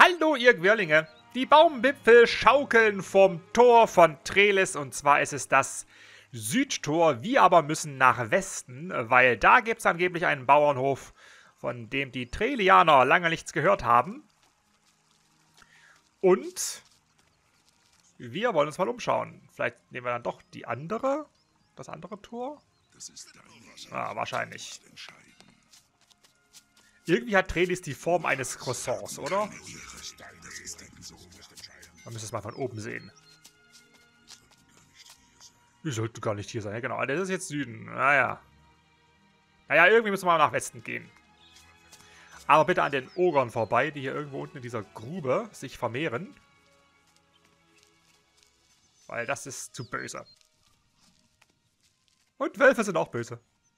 Hallo ihr Gwirlinge! Die Baumwipfel schaukeln vom Tor von Trellis und zwar ist es das Südtor. Wir aber müssen nach Westen, weil da gibt es angeblich einen Bauernhof, von dem die Trelianer lange nichts gehört haben. Und wir wollen uns mal umschauen. Vielleicht nehmen wir dann doch das andere Tor? Wahrscheinlich. Irgendwie hat Trellis die Form eines Croissants, oder? Man müsste es mal von oben sehen. Wir sollten gar nicht hier sein. Ja, genau, das ist jetzt Süden. Naja, irgendwie müssen wir mal nach Westen gehen. Aber bitte an den Ogern vorbei, die hier irgendwo unten in dieser Grube sich vermehren. Weil das ist zu böse. Und Wölfe sind auch böse.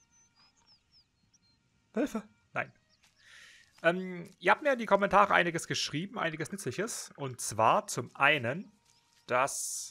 Wölfe? Nein. Ihr habt mir in die Kommentare einiges geschrieben, einiges Nützliches. Und zwar zum einen, dass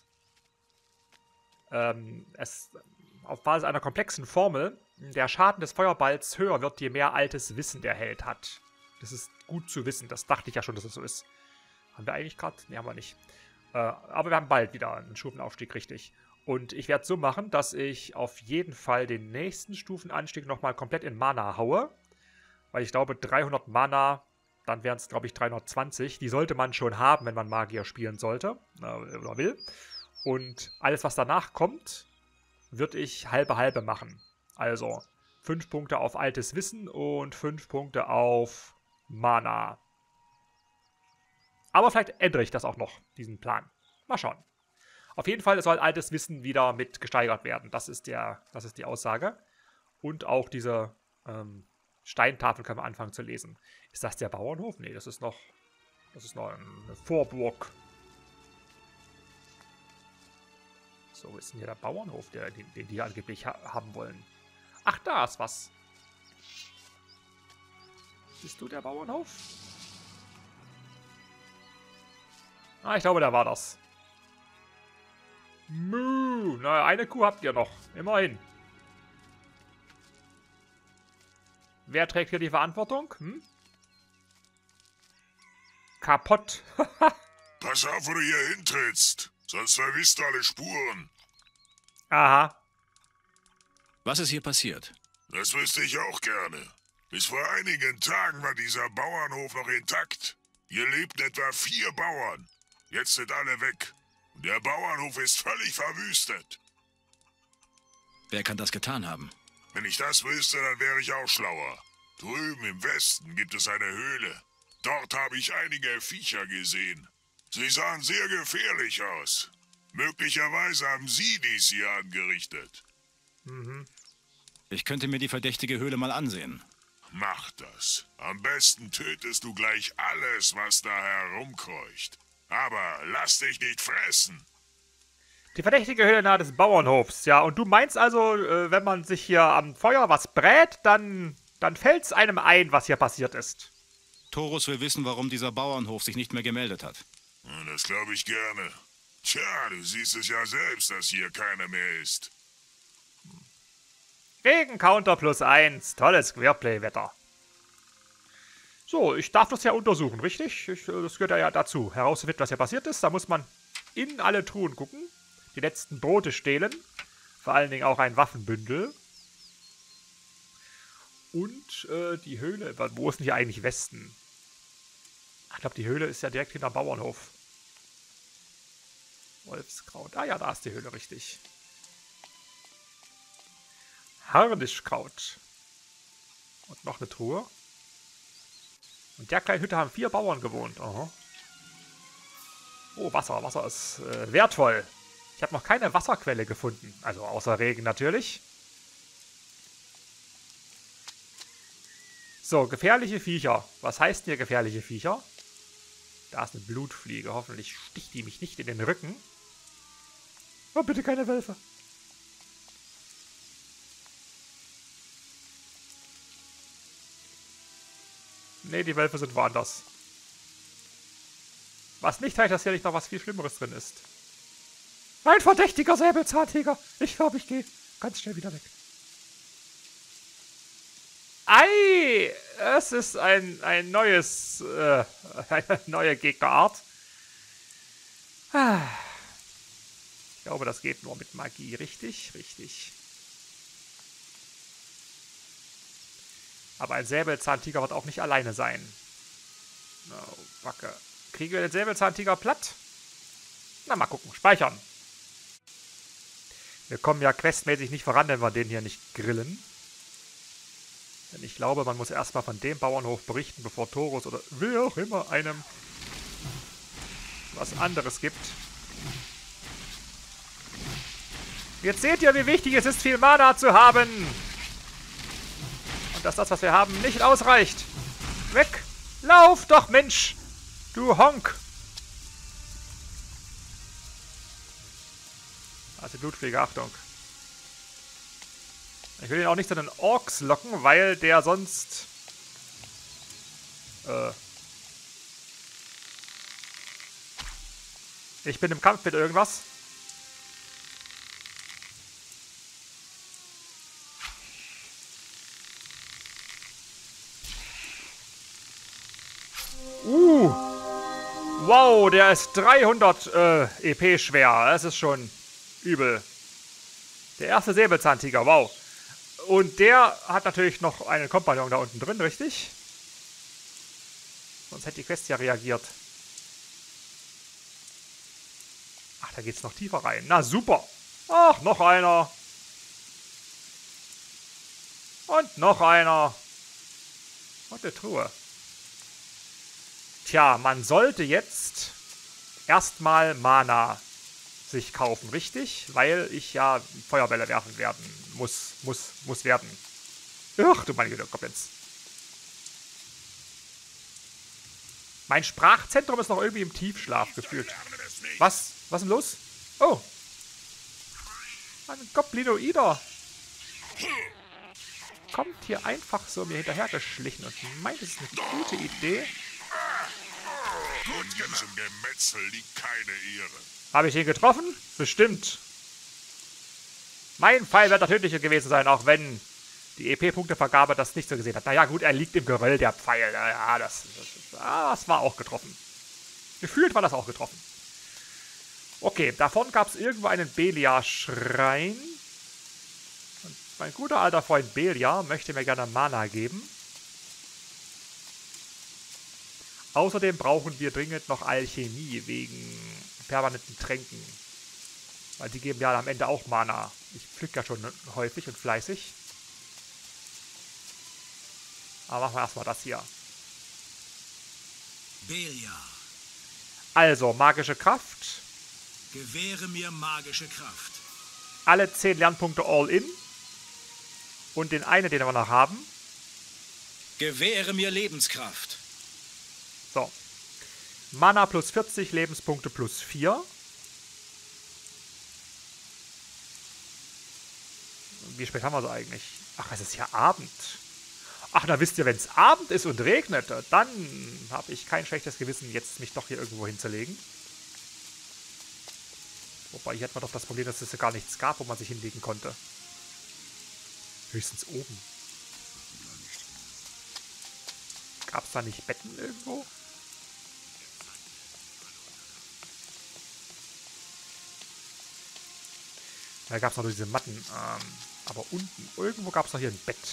es auf Basis einer komplexen Formel der Schaden des Feuerballs höher wird, je mehr altes Wissen der Held hat. Das ist gut zu wissen. Das dachte ich ja schon, dass es so ist. Haben wir eigentlich gerade? Ne, haben wir nicht. Aber wir haben bald wieder einen Stufenaufstieg, richtig. Und ich werde es so machen, dass ich auf jeden Fall den nächsten Stufenanstieg nochmal komplett in Mana haue. Weil ich glaube, 300 Mana, dann wären es, glaube ich, 320. Die sollte man schon haben, wenn man Magier spielen sollte. Oder will. Und alles, was danach kommt, würde ich halbe machen. Also 5 Punkte auf altes Wissen und 5 Punkte auf Mana. Aber vielleicht ändere ich das auch noch, diesen Plan. Mal schauen. Auf jeden Fall soll altes Wissen wieder mit gesteigert werden. Das ist die Aussage. Und auch diese Steintafel können wir anfangen zu lesen. Ist das der Bauernhof? Nee, das ist noch eine Vorburg. So, wo ist denn hier der Bauernhof, den die angeblich haben wollen? Ach, da ist was. Bist du der Bauernhof? Ah, ich glaube, da war das. Na, eine Kuh habt ihr noch. Immerhin. Wer trägt hier die Verantwortung? Kaputt. Pass auf, wo du hier hintrittst. Sonst verwisst du alle Spuren. Aha. Was ist hier passiert? Das wüsste ich auch gerne. Bis vor einigen Tagen war dieser Bauernhof noch intakt. Hier lebten etwa 4 Bauern. Jetzt sind alle weg. Und der Bauernhof ist völlig verwüstet. Wer kann das getan haben? Wenn ich das wüsste, dann wäre ich auch schlauer. Drüben im Westen gibt es eine Höhle. Dort habe ich einige Viecher gesehen. Sie sahen sehr gefährlich aus. Möglicherweise haben Sie dies hier angerichtet. Ich könnte mir die verdächtige Höhle mal ansehen. Mach das. Am besten tötest du gleich alles, was da herumkreucht. Aber lass dich nicht fressen. Die verdächtige Höhle nahe des Bauernhofs, ja. Und du meinst also, wenn man sich hier am Feuer was brät, dann fällt es einem ein, was hier passiert ist. Torus will wissen, warum dieser Bauernhof sich nicht mehr gemeldet hat. Das glaube ich gerne. Tja, du siehst es ja selbst, dass hier keiner mehr ist. Regen-Counter +1. Tolles Queerplay-Wetter. So, ich darf das ja untersuchen, richtig? Das gehört ja dazu. Herauszufinden, was hier passiert ist. Da muss man in alle Truhen gucken. Die letzten Brote stehlen. Vor allen Dingen auch ein Waffenbündel. Und die Höhle. Wo ist denn hier eigentlich Westen? Ich glaube, die Höhle ist ja direkt hinter dem Bauernhof. Wolfskraut. Ah ja, da ist die Höhle, richtig. Harnischkraut. Und noch eine Truhe. Und der kleinen Hütte haben 4 Bauern gewohnt. Aha. Oh, Wasser. Wasser ist wertvoll. Ich habe noch keine Wasserquelle gefunden. Also außer Regen natürlich. So, gefährliche Viecher. Was heißt denn hier gefährliche Viecher? Da ist eine Blutfliege. Hoffentlich sticht die mich nicht in den Rücken. Oh, bitte keine Wölfe. Nee, die Wölfe sind woanders. Was nicht heißt, dass hier nicht noch was viel Schlimmeres drin ist. Ein verdächtiger Säbelzahntiger. Ich glaube, ich gehe ganz schnell wieder weg. Ei! Es ist ein neues, eine neue Gegnerart. Ich glaube, das geht nur mit Magie. Richtig? Richtig. Aber ein Säbelzahntiger wird auch nicht alleine sein. Oh, Backe. Kriegen wir den Säbelzahntiger platt? Na, mal gucken. Speichern. Wir kommen ja questmäßig nicht voran, wenn wir den hier nicht grillen. Denn ich glaube, man muss erstmal von dem Bauernhof berichten, bevor Torus oder wer auch immer einem was anderes gibt. Jetzt seht ihr, wie wichtig es ist, viel Mana zu haben. Und dass das, was wir haben, nicht ausreicht. Weg! Lauf doch, Mensch! Du Honk! Also Blutfliege, Achtung. Ich will ihn auch nicht zu den Orks locken, weil der sonst... Ich bin im Kampf mit irgendwas. Wow, der ist 300 EP schwer. Das ist schon übel. Der erste Säbelzahntiger, wow. Und der hat natürlich noch einen Kompagnon da unten drin, richtig? Sonst hätte die Quest ja reagiert. Ach, da geht's noch tiefer rein. Na, super. Ach, noch einer. Und noch einer. Und eine Truhe. Tja, man sollte jetzt erstmal Mana sich kaufen, richtig? Weil ich ja Feuerbälle werfen werden muss werden. Ach, du meine Güte, komm jetzt. Mein Sprachzentrum ist noch irgendwie im Tiefschlaf gefühlt. Was? Was ist denn los? Oh. Ein Goblinoider. Kommt hier einfach so mir hinterhergeschlichen und meint, es ist eine gute Idee. In diesem Gemetzel liegt keine Ehre. Habe ich ihn getroffen? Bestimmt. Mein Pfeil wird der tödliche gewesen sein, auch wenn die EP-Punktevergabe das nicht so gesehen hat. Naja, gut, er liegt im Geröll, der Pfeil. Ja, das war auch getroffen. Gefühlt war das auch getroffen. Okay, davon gab es irgendwo einen Belia-Schrein. Und mein guter alter Freund Belia möchte mir gerne Mana geben. Außerdem brauchen wir dringend noch Alchemie wegen permanenten Tränken. Weil die geben ja am Ende auch Mana. Ich pflück ja schon häufig und fleißig. Aber machen wir erstmal das hier. Belia, Also, magische Kraft. gewähre mir magische Kraft. Alle 10 Lernpunkte all in. Und den einen, den wir noch haben. Gewähre mir Lebenskraft. So. Mana plus 40, Lebenspunkte plus 4. Wie spät haben wir so eigentlich? Ach, es ist ja Abend. Ach, na wisst ihr, wenn es Abend ist und regnet, dann habe ich kein schlechtes Gewissen, jetzt mich doch hier irgendwo hinzulegen. Wobei, hier hat man doch das Problem, dass es ja gar nichts gab, wo man sich hinlegen konnte. Höchstens oben. Gab es da nicht Betten irgendwo? Da gab es noch diese Matten. Aber unten, irgendwo gab es noch hier ein Bett.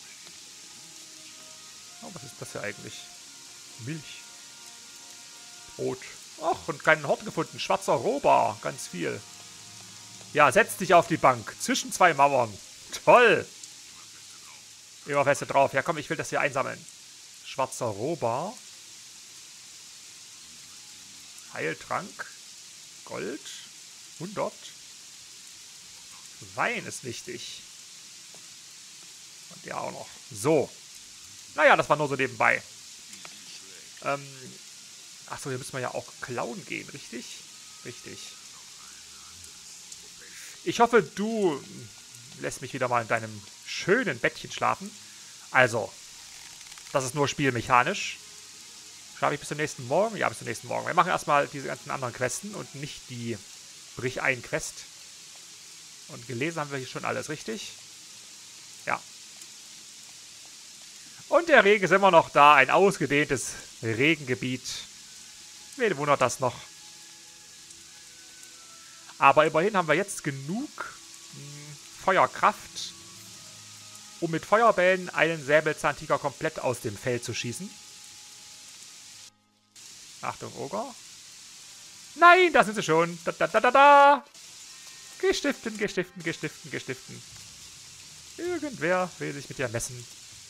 Oh, was ist das hier eigentlich? Milch. Brot. Ach, und keinen Hort gefunden. Schwarzer Rohbar. Ganz viel. Ja, setz dich auf die Bank. Zwischen zwei Mauern. Toll. Immer feste drauf. Ja, komm, ich will das hier einsammeln. Schwarzer Rohbar. Heiltrank. Gold. 100. Wein ist wichtig. Und der auch noch. So. Naja, das war nur so nebenbei. Achso, hier müssen wir ja auch klauen gehen, richtig? Richtig. Ich hoffe, du lässt mich wieder mal in deinem schönen Bettchen schlafen. Also, das ist nur spielmechanisch. Schlafe ich bis zum nächsten Morgen? Ja, bis zum nächsten Morgen. Wir machen erstmal diese ganzen anderen Questen und nicht die Brich-ein-Quest. Und gelesen haben wir hier schon alles, richtig? Ja. Und der Regen ist immer noch da. Ein ausgedehntes Regengebiet. Wen wundert das noch? Aber immerhin haben wir jetzt genug Feuerkraft, um mit Feuerbällen einen Säbelzahntiger komplett aus dem Feld zu schießen. Achtung, Oger. Nein, da sind sie schon. Da, da, da, da, da. Gestiften, gestiften, gestiften, gestiften. Irgendwer will sich mit dir messen.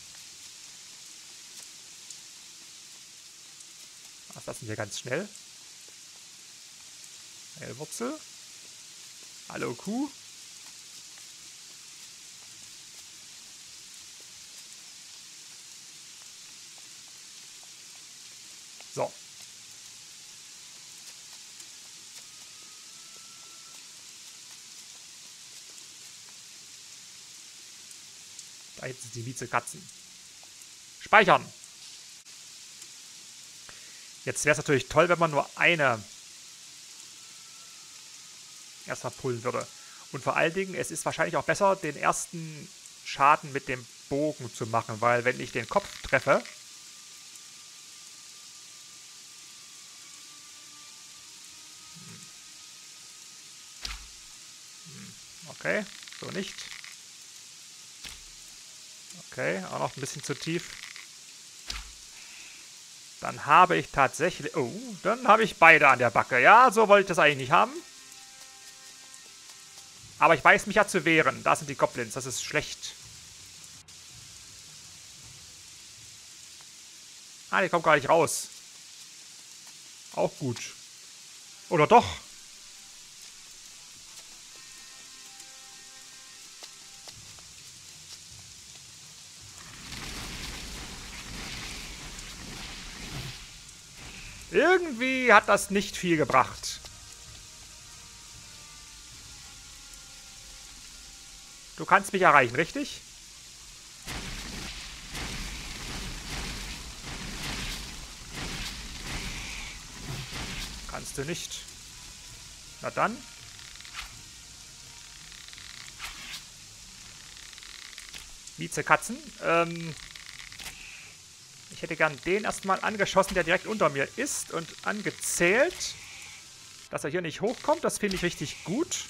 Was lassen wir ganz schnell? Heilwurzel. Hallo Kuh. So. Da hinten sind die Miezekatzen. Speichern. Jetzt wäre es natürlich toll, wenn man nur eine erstmal pullen würde. Und vor allen Dingen, es ist wahrscheinlich auch besser, den ersten Schaden mit dem Bogen zu machen, weil wenn ich den Kopf treffe, okay, so nicht. Okay, auch noch ein bisschen zu tief. Dann habe ich tatsächlich... Oh, dann habe ich beide an der Backe. Ja, so wollte ich das eigentlich nicht haben. Aber ich weiß mich ja zu wehren. Da sind die Goblins. Das ist schlecht. Ah, die kommen gar nicht raus. Auch gut. Oder doch? Irgendwie hat das nicht viel gebracht. Du kannst mich erreichen, richtig? Kannst du nicht. Na dann. Miezekatzen. Ich hätte gern den erstmal angeschossen, der direkt unter mir ist und angezählt. Dass er hier nicht hochkommt, das finde ich richtig gut.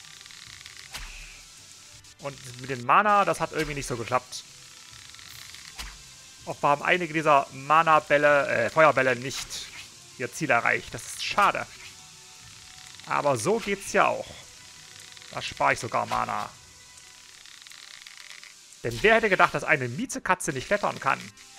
Und mit den Mana, das hat irgendwie nicht so geklappt. Offenbar haben einige dieser Mana-Bälle, Feuerbälle nicht ihr Ziel erreicht. Das ist schade. Aber so geht's ja auch. Da spare ich sogar Mana. Denn wer hätte gedacht, dass eine Miezekatze nicht klettern kann?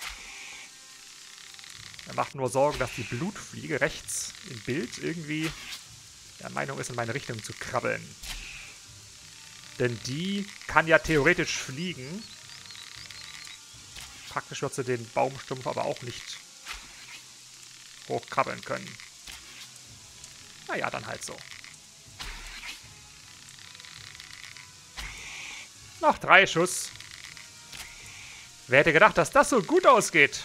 Er macht nur Sorgen, dass die Blutfliege rechts im Bild irgendwie der Meinung ist, in meine Richtung zu krabbeln. Denn die kann ja theoretisch fliegen. Praktisch wird sie den Baumstumpf aber auch nicht hochkrabbeln können. Naja, dann halt so. Noch 3 Schuss. Wer hätte gedacht, dass das so gut ausgeht?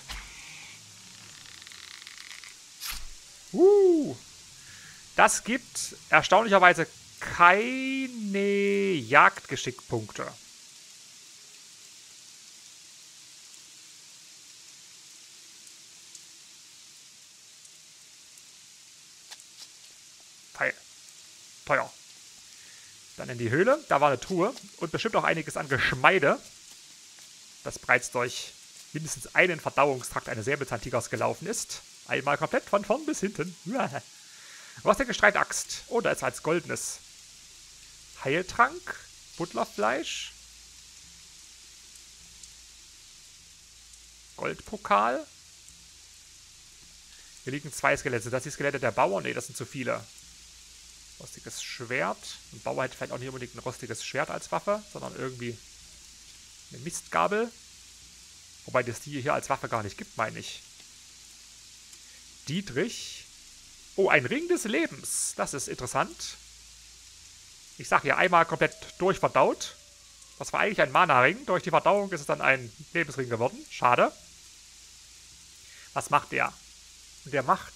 Das gibt erstaunlicherweise keine Jagdgeschickpunkte. Teuer. Dann in die Höhle. Da war eine Truhe. Und bestimmt auch einiges an Geschmeide. Das bereits durch mindestens einen Verdauungstrakt eines Säbelzahntigers gelaufen ist. Einmal komplett von vorn bis hinten. Rostige Streitaxt. Oh, da ist als goldenes. Heiltrank. Butlerfleisch. Goldpokal. Hier liegen 2 Skelette. Sind das die Skelette der Bauern? Ne, das sind zu viele. Rostiges Schwert. Ein Bauer hätte vielleicht auch nicht unbedingt ein rostiges Schwert als Waffe, sondern irgendwie eine Mistgabel. Wobei das die hier als Waffe gar nicht gibt, meine ich. Dietrich. Oh, ein Ring des Lebens. Das ist interessant. Ich sage ja, einmal komplett durchverdaut. Das war eigentlich ein Mana-Ring. Durch die Verdauung ist es dann ein Lebensring geworden. Schade. Was macht der? Der macht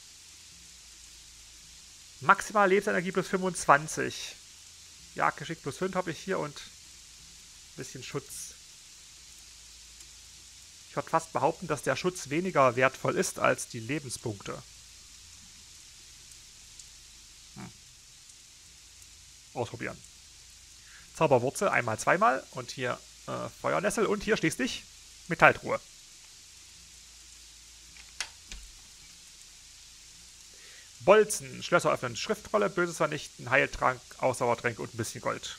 maximal Lebensenergie plus 25. Jagdgeschick plus 5 habe ich hier und ein bisschen Schutz. Ich würde fast behaupten, dass der Schutz weniger wertvoll ist als die Lebenspunkte. Ausprobieren. Zauberwurzel einmal, zweimal. Und hier Feuernessel. Und hier schließlich Metalltruhe. Bolzen, Schlösser öffnen, Schriftrolle, Böses vernichten, Heiltrank, Ausdauertränke und ein bisschen Gold.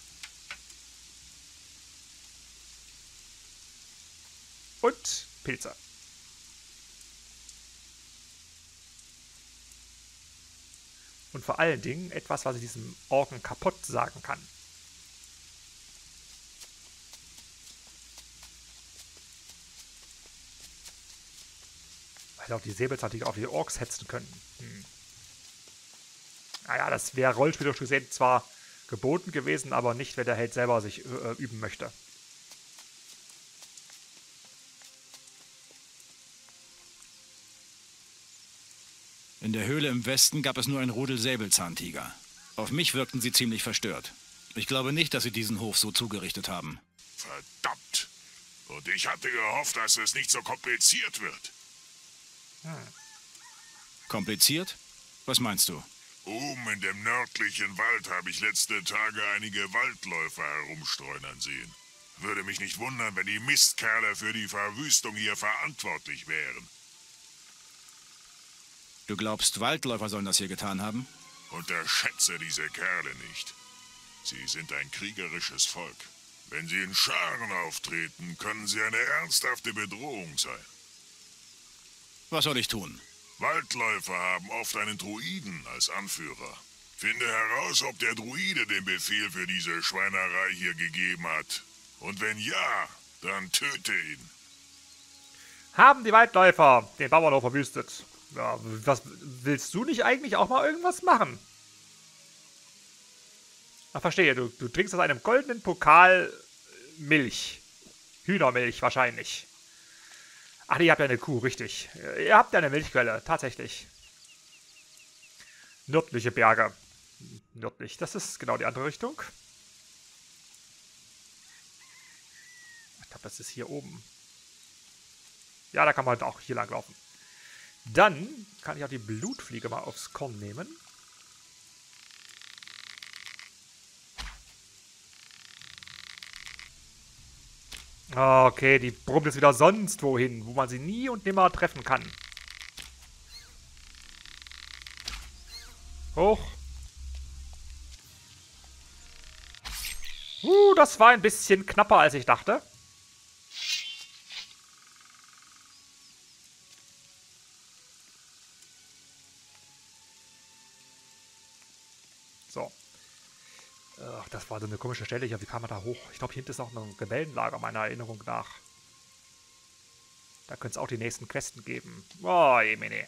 Und Pilze. Und vor allen Dingen etwas, was ich diesem Orken kaputt sagen kann. Weil auch die Säbelzahntiger auf die Orks hetzen können. Naja, das wäre rollspielerisch gesehen zwar geboten gewesen, aber nicht, wenn der Held selber sich üben möchte. In der Höhle im Westen gab es nur ein Rudel Säbelzahntiger. Auf mich wirkten sie ziemlich verstört. Ich glaube nicht, dass sie diesen Hof so zugerichtet haben. Verdammt! Und ich hatte gehofft, dass es nicht so kompliziert wird. Kompliziert? Was meinst du? Oben in dem nördlichen Wald habe ich letzte Tage einige Waldläufer herumstreunern sehen. Würde mich nicht wundern, wenn die Mistkerle für die Verwüstung hier verantwortlich wären. Du glaubst, Waldläufer sollen das hier getan haben? Unterschätze diese Kerle nicht. Sie sind ein kriegerisches Volk. Wenn sie in Scharen auftreten, können sie eine ernsthafte Bedrohung sein. Was soll ich tun? Waldläufer haben oft einen Druiden als Anführer. Finde heraus, ob der Druide den Befehl für diese Schweinerei hier gegeben hat. Und wenn ja, dann töte ihn. Haben die Waldläufer den Bauernhof verwüstet? Ja, was willst du nicht eigentlich auch mal irgendwas machen? Ach, verstehe, du trinkst aus einem goldenen Pokal Milch. Hühnermilch wahrscheinlich. Ach, ihr habt ja eine Kuh, richtig. Ihr habt ja eine Milchquelle, tatsächlich. Nördliche Berge. Nördlich, das ist genau die andere Richtung. Ich glaube, das ist hier oben. Ja, da kann man auch hier lang laufen. Dann kann ich auch die Blutfliege mal aufs Korn nehmen. Okay, die brummt jetzt wieder sonst wohin, wo man sie nie und nimmer treffen kann. Hoch. Das war ein bisschen knapper, als ich dachte. So. Ach, das war so eine komische Stelle hier. Wie kam man da hoch? Ich glaube, hier hinten ist auch noch ein Rebellenlager, meiner Erinnerung nach. Da könnte es auch die nächsten Questen geben. Oh, jemine.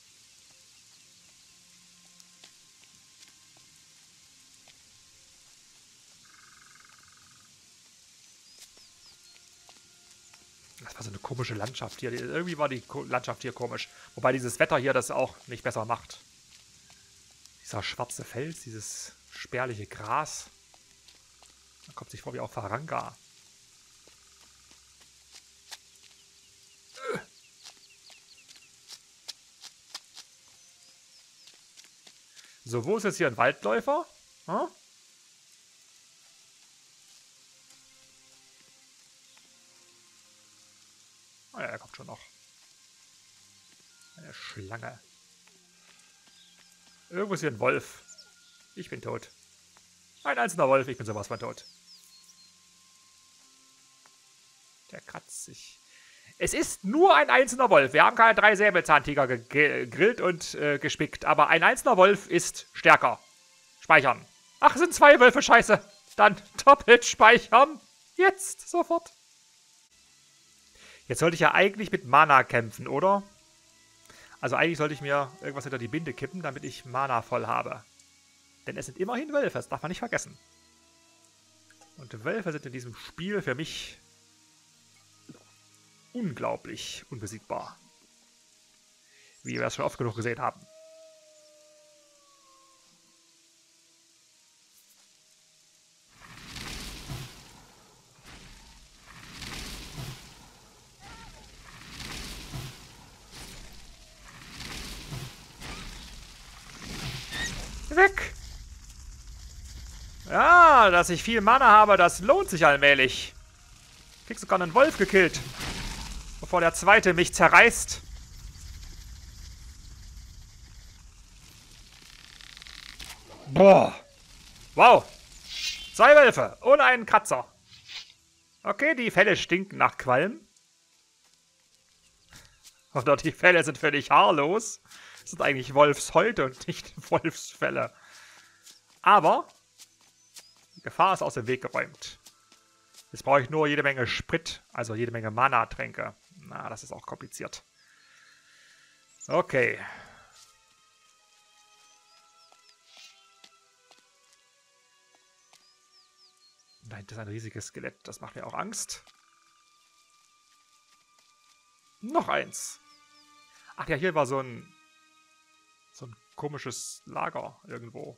Das war so eine komische Landschaft hier. Irgendwie war die Landschaft hier komisch. Wobei dieses Wetter hier das auch nicht besser macht. Dieser schwarze Fels, dieses spärliche Gras. Man kommt sich vor wie auf Faranga. So, wo ist jetzt hier ein Waldläufer? Hm? Ah ja, er kommt schon noch. Eine Schlange. Irgendwo ist hier ein Wolf. Ich bin tot. Ein einzelner Wolf, ich bin sowas von tot. Der kratzt sich. Es ist nur ein einzelner Wolf. Wir haben keine 3 Säbelzahntiger gegrillt und gespickt. Aber ein einzelner Wolf ist stärker. Speichern. Ach, es sind 2 Wölfe, scheiße. Dann doppelt speichern. Jetzt, sofort. Jetzt sollte ich ja eigentlich mit Mana kämpfen, oder? Also eigentlich sollte ich mir irgendwas hinter die Binde kippen, damit ich Mana voll habe. Denn es sind immerhin Wölfe, das darf man nicht vergessen. Und Wölfe sind in diesem Spiel für mich unglaublich unbesiegbar. Wie wir es schon oft genug gesehen haben. Weg! Ja, dass ich viel Mana habe, das lohnt sich allmählich. Krieg sogar einen Wolf gekillt. Bevor der zweite mich zerreißt. Boah. Wow. 2 Wölfe und einen Kratzer. Okay, die Felle stinken nach Qualm. Oder die Felle sind völlig haarlos. Das sind eigentlich Wolfshäute und nicht Wolfsfelle. Aber die Gefahr ist aus dem Weg geräumt. Jetzt brauche ich nur jede Menge Sprit, also jede Menge Mana-Tränke. Na, das ist auch kompliziert. Okay. Nein, das ist ein riesiges Skelett. Das macht mir auch Angst. Noch eins. Ach ja, hier war so ein komisches Lager irgendwo.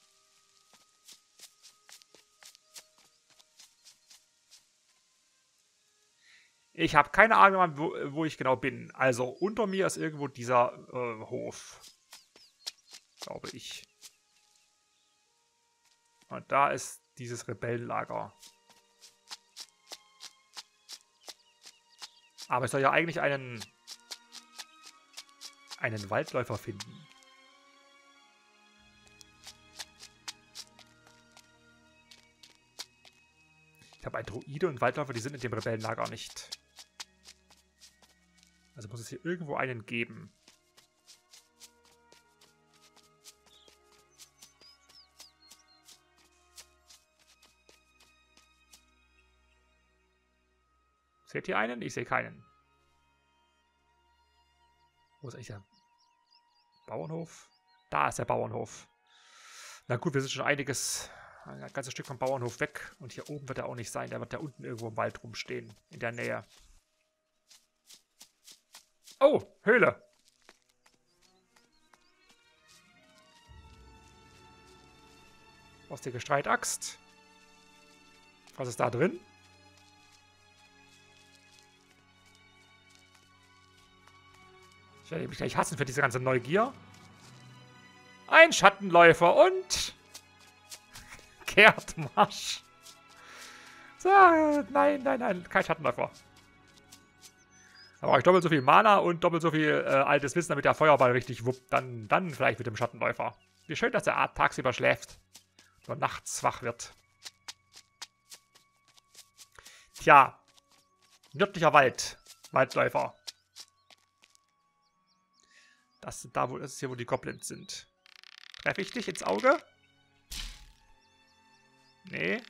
Ich habe keine Ahnung, wo ich genau bin. Also unter mir ist irgendwo dieser Hof. Glaube ich. Und da ist dieses Rebellenlager. Aber ich soll ja eigentlich einen Waldläufer finden. Ich habe einen Druide und Waldläufer, die sind in dem Rebellenlager nicht. Also muss es hier irgendwo einen geben. Seht ihr einen? Ich sehe keinen. Wo ist eigentlich der Bauernhof? Da ist der Bauernhof. Na gut, wir sind schon ein ganzes Stück vom Bauernhof weg. Und hier oben wird er auch nicht sein. Der wird da unten irgendwo im Wald rumstehen. In der Nähe. Oh, Höhle. Rostige Streitaxt. Was ist da drin? Ich werde mich gleich hassen für diese ganze Neugier. Ein Schattenläufer und Kehrtmarsch. So, nein, kein Schattenläufer. Da brauche ich doppelt so viel Mana und doppelt so viel altes Wissen, damit der Feuerball richtig wuppt. Dann vielleicht mit dem Schattenläufer. Wie schön, dass der tagsüber schläft. Nur nachts wach wird. Tja. Nördlicher Wald. Waldläufer. Das ist hier, wo die Goblins sind. Treffe ich dich ins Auge? Nee.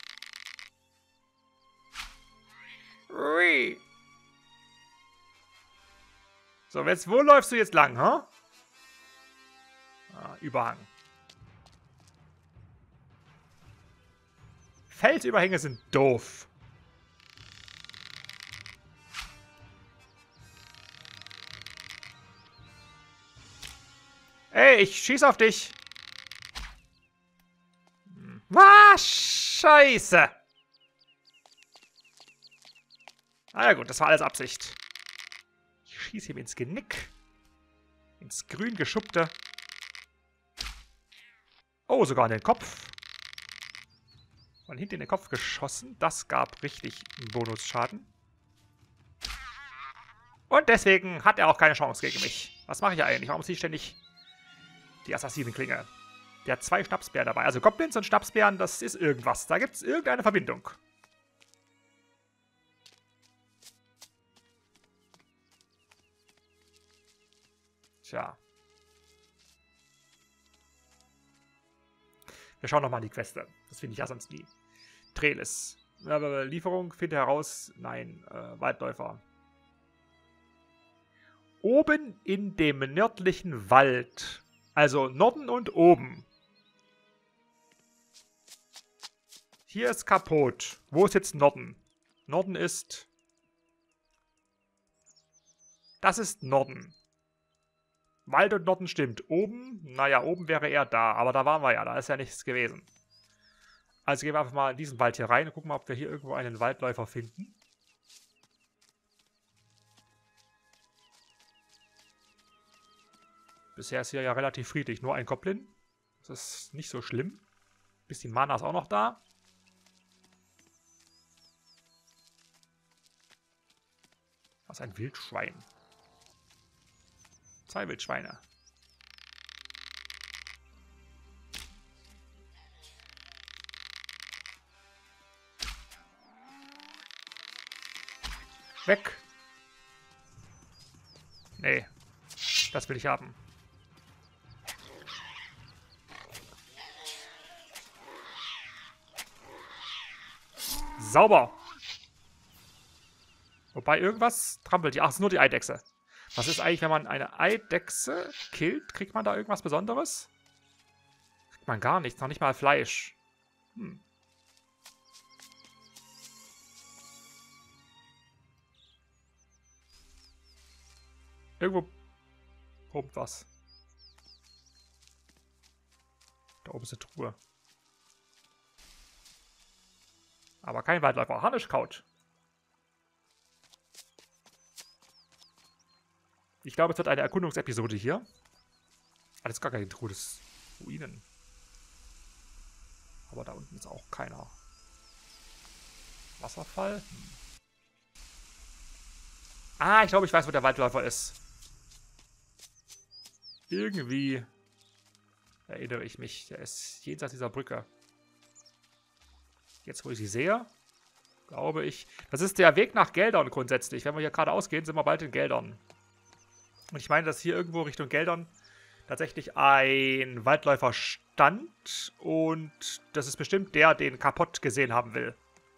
Ui. So, wo läufst du jetzt lang, hä? Ah, Überhang. Felsüberhänge sind doof. Ey, ich schieß auf dich. Was? Scheiße. Ah ja gut, das war alles Absicht. Ich schieße ihm ins Genick. Ins grün geschuppte. Oh, sogar in den Kopf. Von hinten in den Kopf geschossen. Das gab richtig einen Bonusschaden. Und deswegen hat er auch keine Chance gegen mich. Was mache ich eigentlich? Warum ziehe ich ständig die Assassinenklinge? Der hat 2 Schnapsbären dabei. Also Goblins und Schnapsbären, das ist irgendwas. Da gibt es irgendeine Verbindung. Tja. Wir schauen nochmal die Queste. Das finde ich ja sonst nie. Trelis. Lieferung, finde heraus. Nein, Waldläufer. Oben in dem nördlichen Wald. Also Norden und oben. Hier ist kaputt. Wo ist jetzt Norden? Norden ist... Das ist Norden. Wald und Norden stimmt. Oben, naja, oben wäre er da. Aber da waren wir ja, da ist ja nichts gewesen. Also gehen wir einfach mal in diesen Wald hier rein und gucken mal, ob wir hier irgendwo einen Waldläufer finden. Bisher ist hier ja relativ friedlich. Nur ein Goblin. Das ist nicht so schlimm. Bisschen Mana ist auch noch da. Was ist ein Wildschwein? 2 Wildschweine. Weg. Nee. Das will ich haben. Sauber. Wobei irgendwas trampelt. Ach, es ist nur die Eidechse. Was ist eigentlich, wenn man eine Eidechse killt? Kriegt man da irgendwas Besonderes? Kriegt man gar nichts. Noch nicht mal Fleisch. Hm. Irgendwo kommt was. Da oben ist eine Truhe. Aber kein Waldläufer. Harnischkraut. Ich glaube, es wird eine Erkundungsepisode hier. Das ist gar keine Truhe, das ist Ruinen. Aber da unten ist auch keiner. Wasserfall? Ah, ich glaube, ich weiß, wo der Waldläufer ist. Irgendwie erinnere ich mich. Der ist jenseits dieser Brücke. Jetzt, wo ich sie sehe, glaube ich. Das ist der Weg nach Geldern grundsätzlich. Wenn wir hier geradeaus gehen, sind wir bald in Geldern. Und ich meine, dass hier irgendwo Richtung Geldern tatsächlich ein Waldläufer stand. Und das ist bestimmt der, den Kaputt gesehen haben will.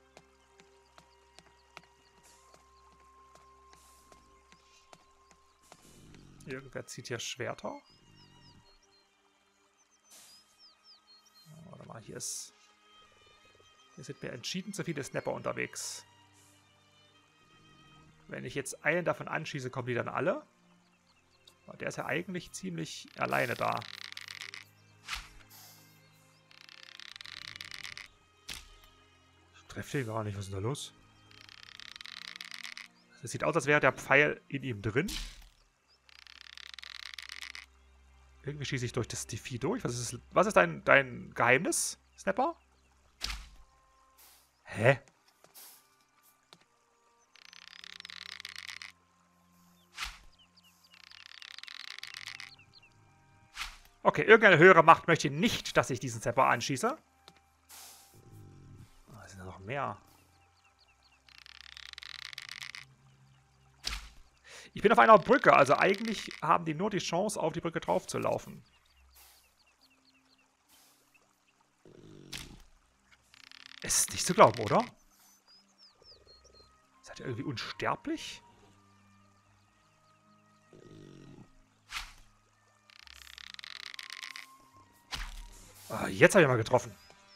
Irgendwer zieht hier Schwerter. Warte mal, hier sind mir entschieden zu viele Snapper unterwegs. Wenn ich jetzt einen davon anschieße, kommen die dann alle? Aber der ist ja eigentlich ziemlich alleine da. Ich treffe den gar nicht. Was ist denn da los? Es sieht aus, als wäre der Pfeil in ihm drin. Irgendwie schieße ich durch das Vieh durch. Was ist dein Geheimnis, Snapper? Hä? Okay, irgendeine höhere Macht möchte nicht, dass ich diesen Snapper anschieße. Oh, sind da noch mehr. Ich bin auf einer Brücke, also eigentlich haben die nur die Chance, auf die Brücke drauf zu laufen. Ist nicht zu glauben, oder? Seid ihr irgendwie unsterblich? Ah, jetzt habe ich mal getroffen.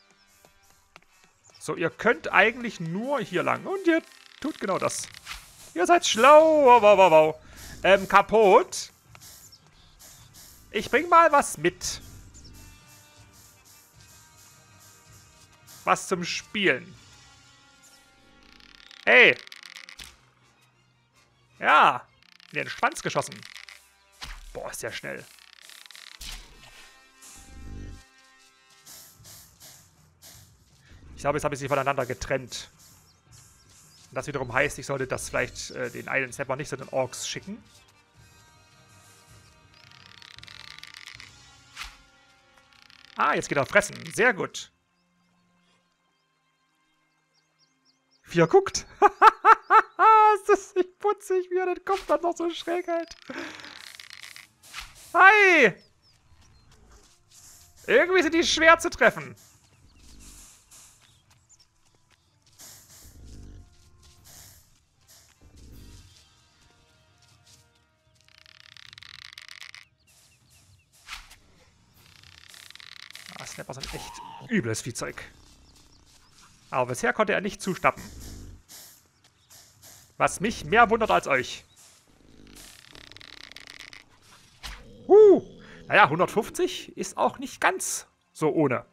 So, ihr könnt eigentlich nur hier lang. Und ihr tut genau das. Ihr seid schlau. Wow, wow, wow. Kaputt. Ich bring mal was mit. Was zum Spielen. Hey. Ja. In den Schwanz geschossen. Boah, ist der schnell. Ich glaube, jetzt habe ich sie voneinander getrennt. Und das wiederum heißt, ich sollte das vielleicht den einen Snapper nicht zu den Orks schicken. Ah, jetzt geht er fressen. Sehr gut. Wie er guckt. Ist das nicht putzig, wie er den Kopf dann noch so schräg hält. Hi! Irgendwie sind die schwer zu treffen. Snapper sind echt übles Viehzeug. Aber bisher konnte er nicht zuschnappen. Was mich mehr wundert als euch. Naja, 150 ist auch nicht ganz so ohne.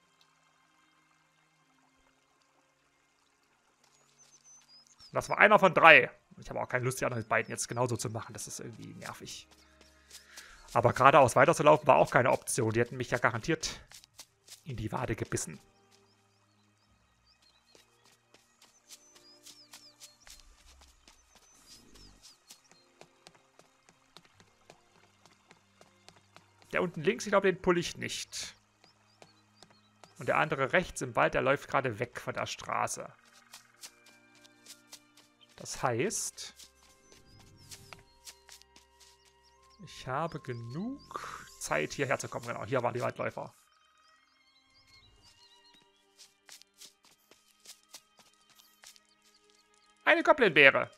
Das war einer von 3. Ich habe auch keine Lust, die anderen beiden jetzt genauso zu machen. Das ist irgendwie nervig. Aber geradeaus weiterzulaufen war auch keine Option. Die hätten mich ja garantiert in die Wade gebissen. Der unten links, ich glaube, den pulle ich nicht. Und der andere rechts im Wald, der läuft gerade weg von der Straße. Das heißt, ich habe genug Zeit, hierher zu kommen. Genau, hier waren die Waldläufer. Eine Goblinbeere.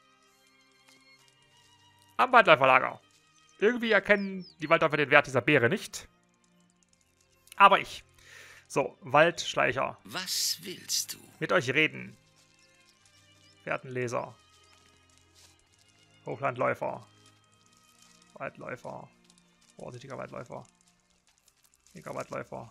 Am Waldläuferlager. Irgendwie erkennen die Waldläufer den Wert dieser Beere nicht. Aber ich. So, Waldschleicher. Was willst du? Mit euch reden. Fährtenleser. Hochlandläufer. Waldläufer. Vorsichtiger Waldläufer. Linker Waldläufer.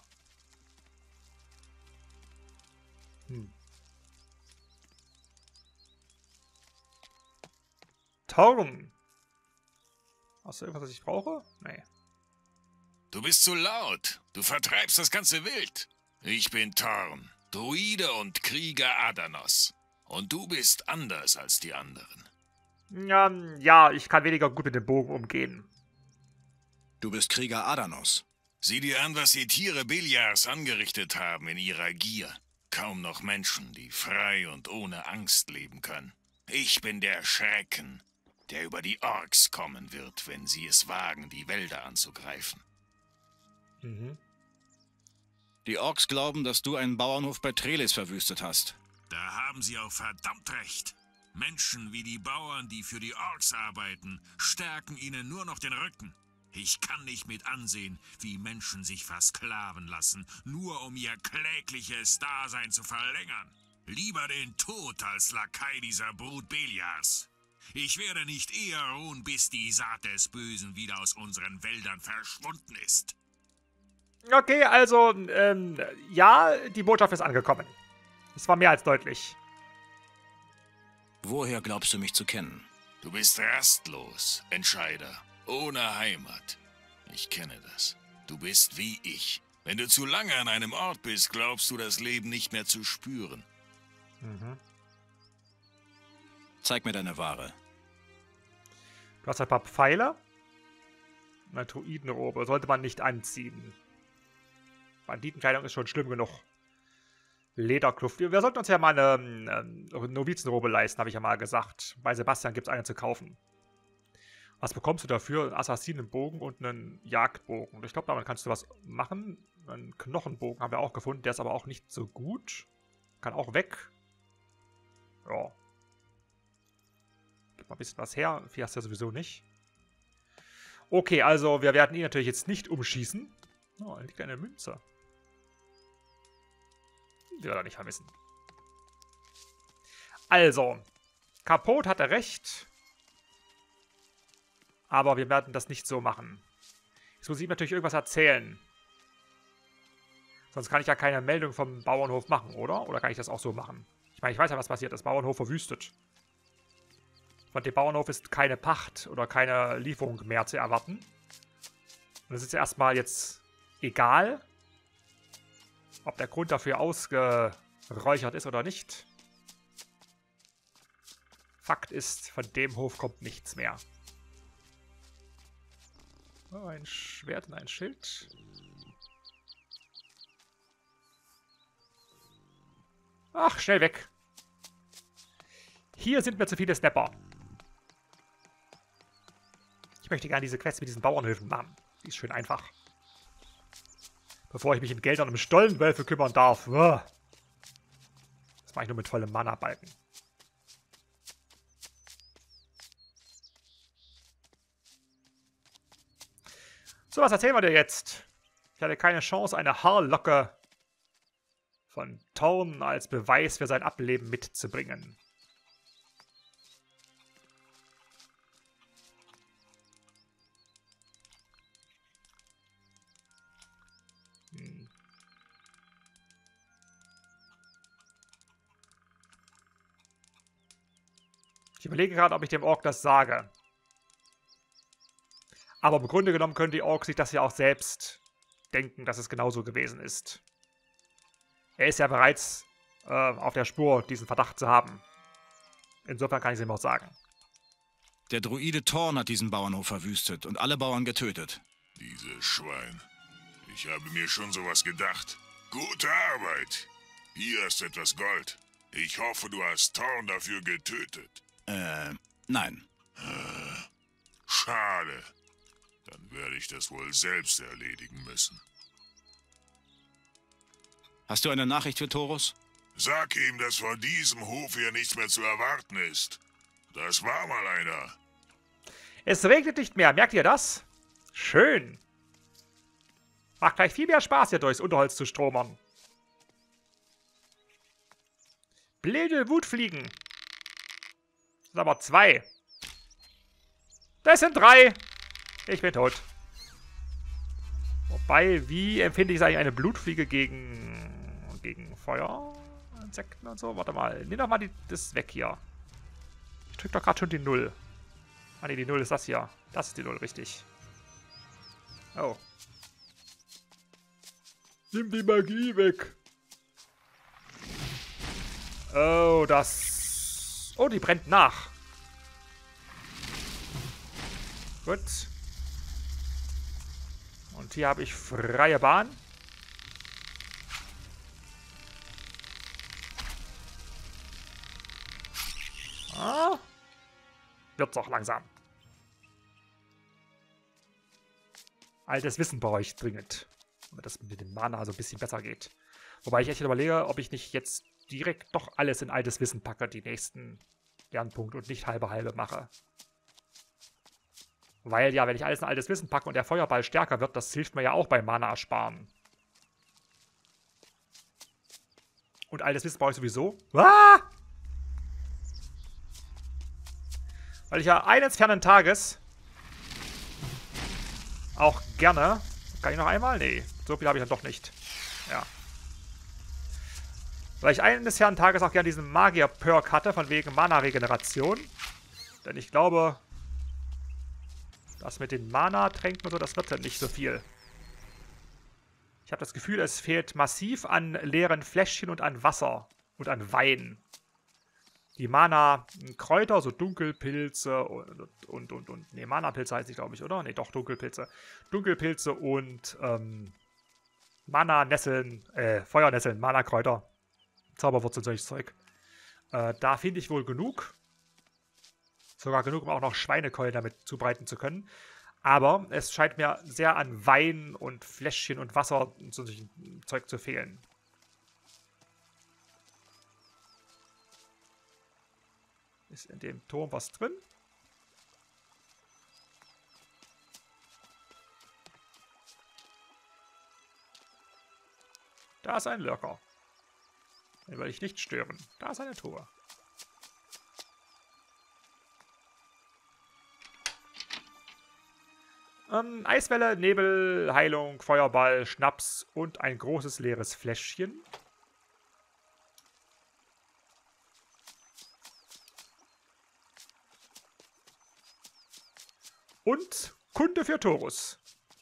Torn. Hast du irgendwas, was ich brauche? Nee. Du bist zu laut. Du vertreibst das ganze Wild. Ich bin Thorn, Druide und Krieger Adanos. Und du bist anders als die anderen. Ja, ich kann weniger gut mit dem Bogen umgehen. Du bist Krieger Adanos. Sieh dir an, was die Tiere Beliars angerichtet haben in ihrer Gier. Kaum noch Menschen, die frei und ohne Angst leben können. Ich bin der Schrecken, der über die Orks kommen wird, wenn sie es wagen, die Wälder anzugreifen. Die Orks glauben, dass du einen Bauernhof bei Trelis verwüstet hast. Da haben sie auch verdammt recht. Menschen wie die Bauern, die für die Orks arbeiten, stärken ihnen nur noch den Rücken. Ich kann nicht mit ansehen, wie Menschen sich versklaven lassen, nur um ihr klägliches Dasein zu verlängern. Lieber den Tod als Lakai dieser Brut Beliars. Ich werde nicht eher ruhen, bis die Saat des Bösen wieder aus unseren Wäldern verschwunden ist. Okay, also, ja, die Botschaft ist angekommen. Es war mehr als deutlich. Woher glaubst du mich zu kennen? Du bist rastlos, Entscheider, ohne Heimat. Ich kenne das. Du bist wie ich. Wenn du zu lange an einem Ort bist, glaubst du das Leben nicht mehr zu spüren. Zeig mir deine Ware. Du hast ein paar Pfeile. Eine Druidenrobe. Sollte man nicht anziehen. Banditenkleidung ist schon schlimm genug. Lederkluft. Wir sollten uns ja mal eine Novizenrobe leisten, habe ich ja mal gesagt. Bei Sebastian gibt es eine zu kaufen. Was bekommst du dafür? Einen Assassinenbogen und einen Jagdbogen. Ich glaube, damit kannst du was machen. Einen Knochenbogen haben wir auch gefunden. Der ist aber auch nicht so gut. Kann auch weg. Ja. Gib mal ein bisschen was her. Viel hast du ja sowieso nicht. Okay, also wir werden ihn natürlich jetzt nicht umschießen. Oh, da liegt eine Münze. Die wir da nicht vermissen. Also, Kapot hatte recht. Aber wir werden das nicht so machen. Jetzt muss ich ihm natürlich irgendwas erzählen. Sonst kann ich ja keine Meldung vom Bauernhof machen, oder? Oder kann ich das auch so machen? Ich meine, ich weiß ja, was passiert ist. Bauernhof verwüstet. Von dem Bauernhof ist keine Pacht oder keine Lieferung mehr zu erwarten. Und das ist ja erstmal jetzt egal, ob der Grund dafür ausgeräuchert ist oder nicht. Fakt ist, von dem Hof kommt nichts mehr. Oh, ein Schwert und ein Schild. Ach, schnell weg. Hier sind mir zu viele Snapper. Ich möchte gerne diese Quest mit diesen Bauernhöfen machen. Die ist schön einfach. Bevor ich mich in Geldern um Stollenwölfe kümmern darf. Das mache ich nur mit vollem Mana-Balken. So, was erzählen wir dir jetzt? Ich hatte keine Chance, eine Haarlocke von Thorn als Beweis für sein Ableben mitzubringen. Ich überlege gerade, ob ich dem Ork das sage. Aber im Grunde genommen können die Orks sich das ja auch selbst denken, dass es genauso gewesen ist. Er ist ja bereits auf der Spur, diesen Verdacht zu haben. Insofern kann ich es ihm auch sagen. Der Druide Thorn hat diesen Bauernhof verwüstet und alle Bauern getötet. Dieses Schwein. Ich habe mir schon sowas gedacht. Gute Arbeit. Hier ist etwas Gold. Ich hoffe, du hast Thorn dafür getötet. Nein. Schade. Dann werde ich das wohl selbst erledigen müssen. Hast du eine Nachricht für Torus? Sag ihm, dass von diesem Hof hier nichts mehr zu erwarten ist. Das war mal einer. Es regnet nicht mehr, merkt ihr das? Schön. Macht gleich viel mehr Spaß, hier durchs Unterholz zu stromern. Blöde Wutfliegen. Das sind aber 2. Das sind 3. Ich bin tot. Wobei, wie empfinde ich eigentlich eine Blutfliege gegen Feuer? Insekten und so? Warte mal. Nimm doch mal das weg hier. Ich drück doch gerade schon die 0. Ah ne, die 0 ist das hier. Das ist die 0, richtig. Oh. Nimm die Magie weg. Oh, das... Oh, die brennt nach. Gut. Und hier habe ich freie Bahn. Ah. Wird's auch langsam. Altes Wissen brauche ich dringend. Damit das mit dem Mana so ein bisschen besser geht. Wobei ich echt überlege, ob ich nicht jetzt direkt doch alles in altes Wissen packe, die nächsten Lernpunkte, und nicht halbe mache. Weil ja, wenn ich alles in altes Wissen packe und der Feuerball stärker wird, das hilft mir ja auch beim Mana ersparen. Und altes Wissen brauche ich sowieso. Ah! Weil ich ja eines fernen Tages auch gerne... Kann ich noch einmal? Nee, so viel habe ich dann doch nicht. Ja. Weil ich eines fernen Tages auch gerne diesen Magier-Perk hatte, von wegen Mana-Regeneration. Denn ich glaube, das mit den Mana-Tränken und so, das wird dann nicht so viel. Ich habe das Gefühl, es fehlt massiv an leeren Fläschchen und an Wasser und an Wein. Die Mana-Kräuter, so Dunkelpilze und ne, Mana-Pilze heißt ich, glaube ich, oder? Ne, doch, Dunkelpilze. Dunkelpilze und Mana-Nesseln, Feuernesseln, Mana-Kräuter, Zauberwurzeln, solches Zeug. Da finde ich wohl genug. Sogar genug, um auch noch Schweinekeulen damit zubereiten zu können. Aber es scheint mir sehr an Wein und Fläschchen und Wasser und solches Zeug zu fehlen. Ist in dem Turm was drin? Da ist ein Lurker. Den will ich nicht stören. Da ist eine Truhe. Eiswelle, Nebel, Heilung, Feuerball, Schnaps und ein großes leeres Fläschchen. Und Kunde für Torus.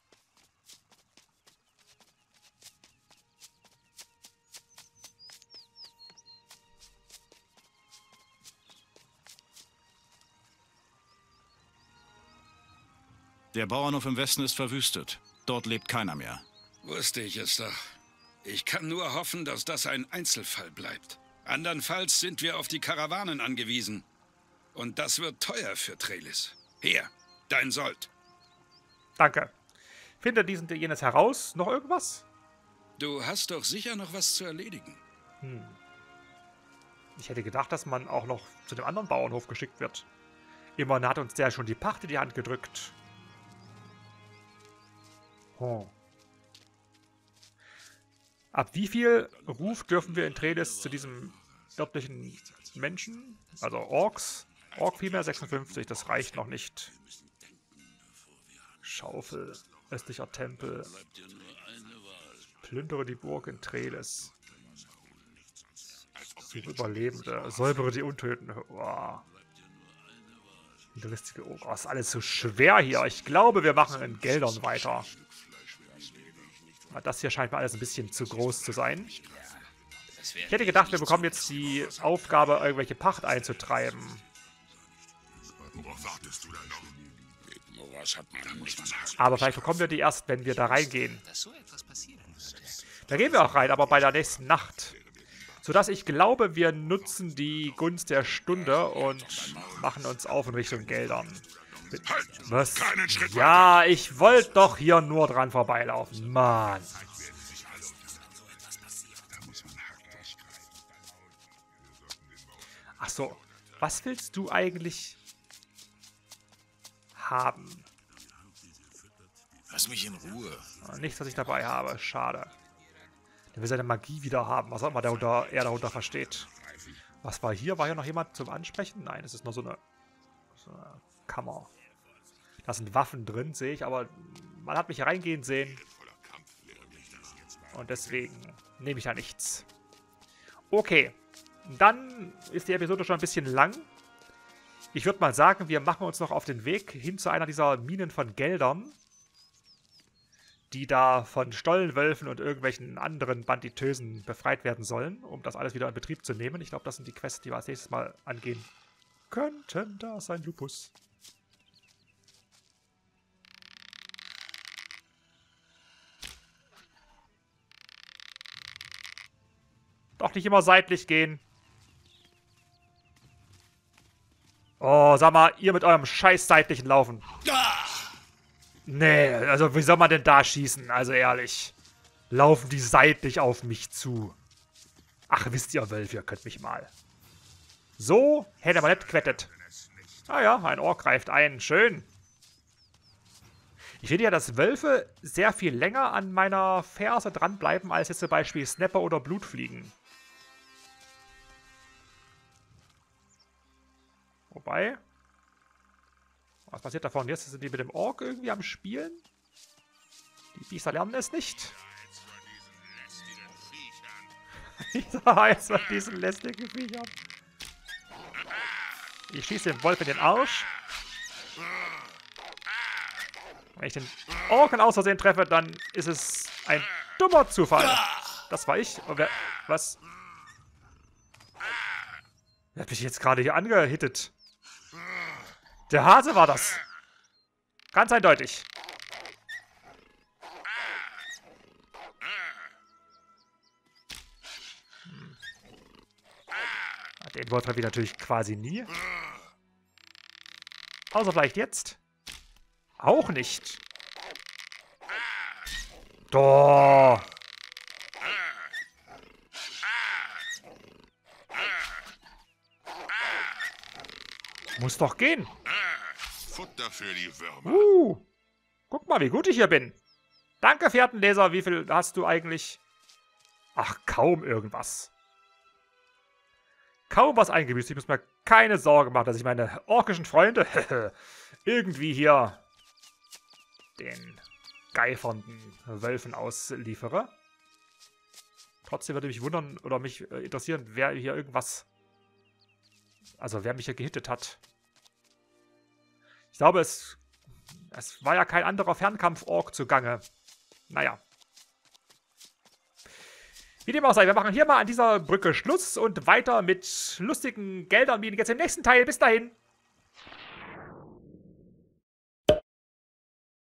Der Bauernhof im Westen ist verwüstet. Dort lebt keiner mehr. Wusste ich es doch. Ich kann nur hoffen, dass das ein Einzelfall bleibt. Andernfalls sind wir auf die Karawanen angewiesen. Und das wird teuer für Trellis. Hier, dein Sold. Danke. Finde dies und jenes heraus. Noch irgendwas? Du hast doch sicher noch was zu erledigen. Ich hätte gedacht, dass man auch noch zu dem anderen Bauernhof geschickt wird. Immerhin hat uns der schon die Pacht in die Hand gedrückt. Oh. Ab wie viel Ruf dürfen wir in Trellis zu diesem örtlichen Menschen? Also Orks. Ork vielmehr 56, das reicht noch nicht. Schaufel. Östlicher Tempel. Plündere die Burg in Trellis. Suche Überlebende. Säubere die Untöten. Oh. Lustige oh, ist alles so schwer hier. Ich glaube, wir machen in Geldern weiter. Das hier scheint mir alles ein bisschen zu groß zu sein. Ich hätte gedacht, wir bekommen jetzt die Aufgabe, irgendwelche Pacht einzutreiben. Worauf wartest du da noch? Aber vielleicht bekommen wir die erst, wenn wir da reingehen. Da gehen wir auch rein, aber bei der nächsten Nacht. Sodass ich glaube, wir nutzen die Gunst der Stunde und machen uns auf in Richtung Geldern. Was? Ja, ich wollte doch hier nur dran vorbeilaufen. Mann. Ach so. Was willst du eigentlich haben? Lass mich in Ruhe. Nichts, was ich dabei habe. Schade. Der will seine Magie wieder haben. Was auch immer er darunter versteht. Was war hier? War hier noch jemand zum Ansprechen? Nein, es ist nur so eine Kammer. Da sind Waffen drin, sehe ich, aber man hat mich reingehen sehen. Und deswegen nehme ich da nichts. Okay. Dann ist die Episode schon ein bisschen lang. Ich würde mal sagen, wir machen uns noch auf den Weg hin zu einer dieser Minen von Geldern, die da von Stollenwölfen und irgendwelchen anderen Banditösen befreit werden sollen, um das alles wieder in Betrieb zu nehmen. Ich glaube, das sind die Quests, die wir als nächstes Mal angehen könnten. Da ist ein Lupus. Doch nicht immer seitlich gehen. Oh, sag mal, ihr mit eurem scheiß seitlichen Laufen. Nee, also wie soll man denn da schießen? Also ehrlich. Laufen die seitlich auf mich zu. Ach, wisst ihr, Wölfe, ihr könnt mich mal. So hätte man nicht quettet. Ah ja, ein Ork greift ein. Schön. Ich finde ja, dass Wölfe sehr viel länger an meiner Ferse dranbleiben, als jetzt zum Beispiel Snapper oder Blutfliegen. Wobei... Was passiert davon? Jetzt sind die mit dem Ork irgendwie am Spielen? Die Biester lernen es nicht. Ich sag jetzt mal diesen lästigen Viechern. Ich schieße den Wolf in den Arsch. Wenn ich den Orken aus Versehen treffe, dann ist es ein dummer Zufall. Das war ich. Was? Wer hat mich jetzt gerade hier angehittet? Der Hase war das. Ganz eindeutig. Den Wolf treffe ich natürlich quasi nie. Außer vielleicht jetzt. Auch nicht. Doch. Muss doch gehen. Futter für die Würmer. Guck mal, wie gut ich hier bin. Danke, Fährtenleser. Wie viel hast du eigentlich? Ach, kaum irgendwas. Kaum was eingebüßt. Ich muss mir keine Sorge machen, dass ich meine orkischen Freunde irgendwie hier den geifernden Wölfen ausliefere. Trotzdem würde mich wundern oder mich interessieren, wer hier irgendwas... Also, wer mich hier gehittet hat. Ich glaube, es war ja kein anderer Fernkampf-Ork zugange. Naja. Wie dem auch sei, wir machen hier mal an dieser Brücke Schluss und weiter mit lustigen Geldern wie jetzt im nächsten Teil. Bis dahin.